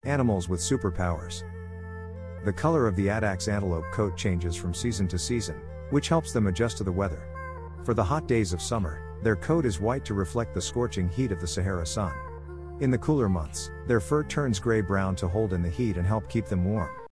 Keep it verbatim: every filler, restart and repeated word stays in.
Animals with superpowers. The color of the Addax antelope coat changes from season to season, which helps them adjust to the weather. For the hot days of summer, their coat is white to reflect the scorching heat of the Sahara sun. In the cooler months, their fur turns gray-brown to hold in the heat and help keep them warm.